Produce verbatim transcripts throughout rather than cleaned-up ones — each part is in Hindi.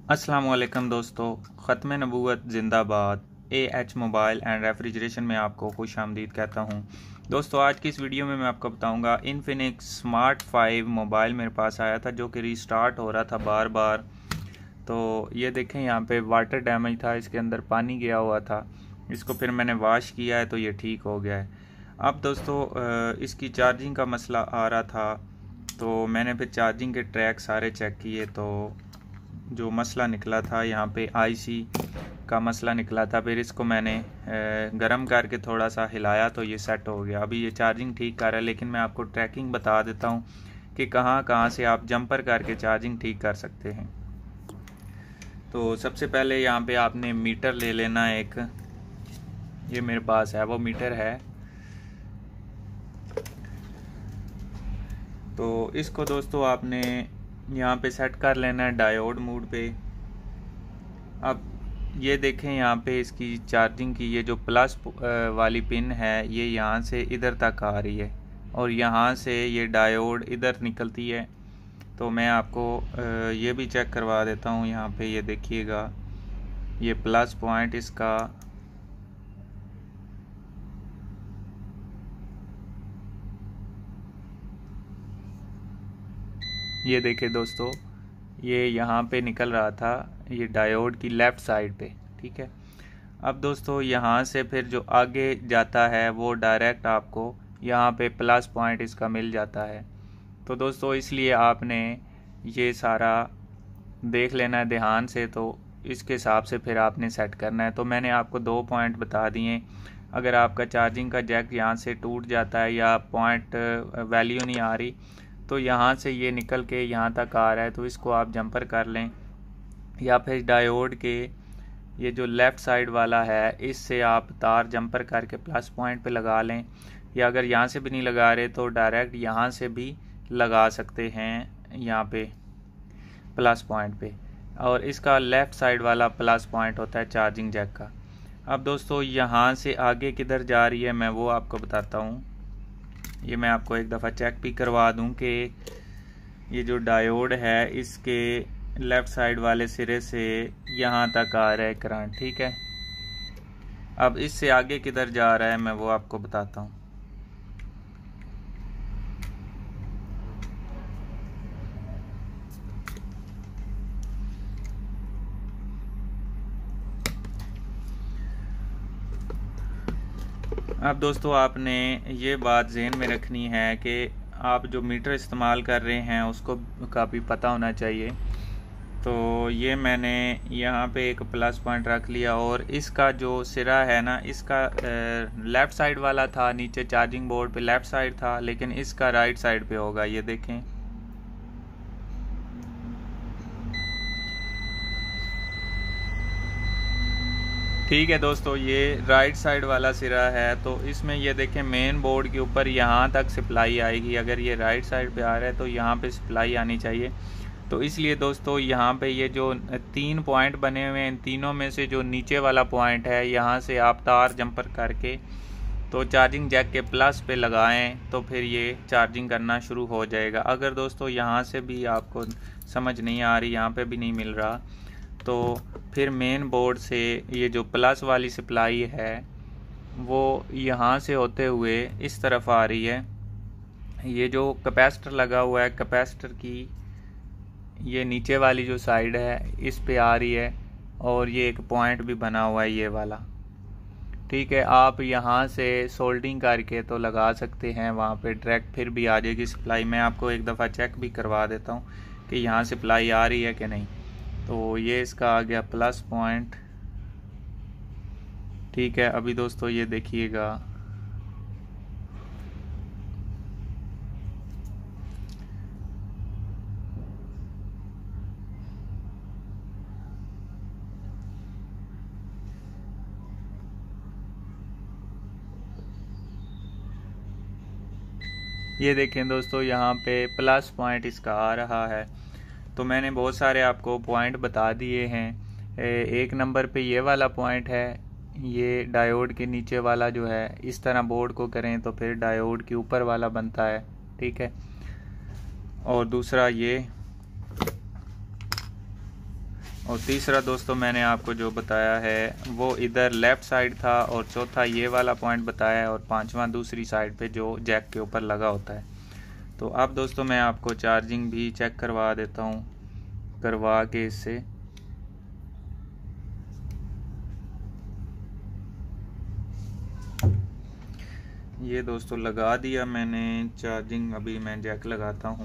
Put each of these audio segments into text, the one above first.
अस्सलाम वालेकुम दोस्तों, ख़त्म नबूवत ज़िंदाबाद। A H mobile and refrigeration में आपको खुश आमदीद कहता हूँ। दोस्तों, आज की इस वीडियो में मैं आपको बताऊँगा इन्फिनिक्स स्मार्ट फाइव मोबाइल मेरे पास आया था जो कि रीस्टार्ट हो रहा था बार बार। तो ये देखें, यहाँ पे वाटर डैमेज था, इसके अंदर पानी गया हुआ था। इसको फिर मैंने वॉश किया है तो ये ठीक हो गया है। अब दोस्तों, इसकी चार्जिंग का मसला आ रहा था तो मैंने फिर चार्जिंग के ट्रैक सारे चेक किए तो जो मसला निकला था यहाँ पे आईसी का मसला निकला था। फिर इसको मैंने गर्म करके थोड़ा सा हिलाया तो ये सेट हो गया। अभी ये चार्जिंग ठीक कर रहा है, लेकिन मैं आपको ट्रैकिंग बता देता हूँ कि कहाँ कहाँ से आप जंपर करके चार्जिंग ठीक कर सकते हैं। तो सबसे पहले यहाँ पे आपने मीटर ले लेना एक, ये मेरे पास है वो मीटर है। तो इसको दोस्तों आपने यहाँ पे सेट कर लेना है डायोड मोड पे। अब ये देखें, यहाँ पे इसकी चार्जिंग की ये जो प्लस वाली पिन है ये यहाँ से इधर तक आ रही है और यहाँ से ये डायोड इधर निकलती है। तो मैं आपको ये भी चेक करवा देता हूँ। यहाँ पे ये देखिएगा, ये प्लस पॉइंट इसका ये देखिए दोस्तों, ये यहाँ पे निकल रहा था, ये डायोड की लेफ़्ट साइड पे, ठीक है। अब दोस्तों यहाँ से फिर जो आगे जाता है वो डायरेक्ट आपको यहाँ पे प्लस पॉइंट इसका मिल जाता है। तो दोस्तों इसलिए आपने ये सारा देख लेना है ध्यान से, तो इसके हिसाब से फिर आपने सेट करना है। तो मैंने आपको दो पॉइंट बता दिए। अगर आपका चार्जिंग का जैक यहाँ से टूट जाता है या पॉइंट वैल्यू नहीं आ रही तो यहाँ से ये निकल के यहाँ तक आ रहा है तो इसको आप जंपर कर लें, या फिर डायोड के ये जो लेफ़्ट साइड वाला है इससे आप तार जंपर करके प्लस पॉइंट पे लगा लें, या अगर यहाँ से भी नहीं लगा रहे तो डायरेक्ट यहाँ से भी लगा सकते हैं यहाँ पे प्लस पॉइंट पे। और इसका लेफ़्ट साइड वाला प्लस पॉइंट होता है चार्जिंग जैक का। अब दोस्तों यहाँ से आगे किधर जा रही है मैं वो आपको बताता हूँ। ये मैं आपको एक दफ़ा चेक भी करवा दूं कि ये जो डायोड है इसके लेफ़्ट साइड वाले सिरे से यहाँ तक आ रहा है करंट, ठीक है। अब इससे आगे किधर जा रहा है मैं वो आपको बताता हूँ। अब दोस्तों आपने ये बात ज़हन में रखनी है कि आप जो मीटर इस्तेमाल कर रहे हैं उसको का भी पता होना चाहिए। तो ये मैंने यहाँ पे एक प्लस पॉइंट रख लिया और इसका जो सिरा है ना, इसका लेफ़्ट साइड वाला था, नीचे चार्जिंग बोर्ड पे लेफ़्ट साइड था, लेकिन इसका राइट साइड पे होगा। ये देखें, ठीक है दोस्तों, ये राइट साइड वाला सिरा है। तो इसमें ये देखें मेन बोर्ड के ऊपर यहाँ तक सप्लाई आएगी। अगर ये राइट साइड पे आ रहा है तो यहाँ पे सप्लाई आनी चाहिए। तो इसलिए दोस्तों यहाँ पे ये जो तीन पॉइंट बने हुए हैं, इन तीनों में से जो नीचे वाला पॉइंट है यहाँ से आप तार जंपर करके तो चार्जिंग जैक के प्लस पे लगाएं तो फिर ये चार्जिंग करना शुरू हो जाएगा। अगर दोस्तों यहाँ से भी आपको समझ नहीं आ रही, यहाँ पे भी नहीं मिल रहा, तो फिर मेन बोर्ड से ये जो प्लस वाली सप्लाई है वो यहाँ से होते हुए इस तरफ आ रही है। ये जो कैपेसिटर लगा हुआ है, कैपेसिटर की ये नीचे वाली जो साइड है इस पे आ रही है और ये एक पॉइंट भी बना हुआ है ये वाला, ठीक है। आप यहाँ से सोल्डिंग करके तो लगा सकते हैं, वहाँ पे डायरेक्ट फिर भी आ जाएगी सप्लाई। मैं आपको एक दफ़ा चेक भी करवा देता हूँ कि यहाँ सप्लाई आ रही है कि नहीं। तो ये इसका आ गया प्लस पॉइंट, ठीक है। अभी दोस्तों ये देखिएगा, ये देखें दोस्तों यहाँ पे प्लस पॉइंट इसका आ रहा है। तो मैंने बहुत सारे आपको पॉइंट बता दिए हैं। एक नंबर पे ये वाला पॉइंट है, ये डायोड के नीचे वाला जो है, इस तरह बोर्ड को करें तो फिर डायोड के ऊपर वाला बनता है, ठीक है। और दूसरा ये, और तीसरा दोस्तों मैंने आपको जो बताया है वो इधर लेफ़्ट साइड था, और चौथा ये वाला पॉइंट बताया है, और पांचवा दूसरी साइड पे जो जैक के ऊपर लगा होता है। तो अब दोस्तों मैं आपको चार्जिंग भी चेक करवा देता हूँ, करवा के इससे। ये दोस्तों लगा दिया मैंने चार्जिंग, अभी मैं जैक लगाता हूँ।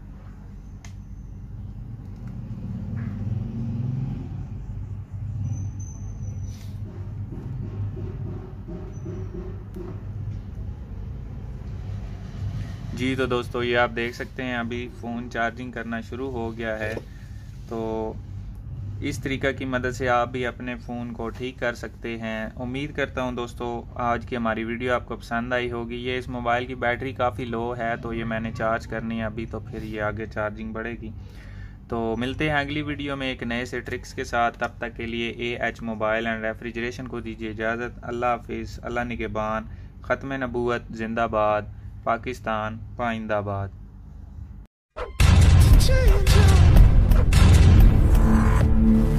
जी तो दोस्तों ये आप देख सकते हैं अभी फ़ोन चार्जिंग करना शुरू हो गया है। तो इस तरीका की मदद से आप भी अपने फ़ोन को ठीक कर सकते हैं। उम्मीद करता हूं दोस्तों आज की हमारी वीडियो आपको पसंद आई होगी। ये इस मोबाइल की बैटरी काफ़ी लो है, तो ये मैंने चार्ज करनी है अभी, तो फिर ये आगे चार्जिंग बढ़ेगी। तो मिलते हैं अगली वीडियो में एक नए से ट्रिक्स के साथ। तब तक के लिए A H mobile and refrigeration को दीजिए इजाज़त। अल्लाह हाफिज़, अल्लाह निगहबान, ख़त्म नबूवत जिंदाबाद, पाकिस्तान पाइंदाबाद। Change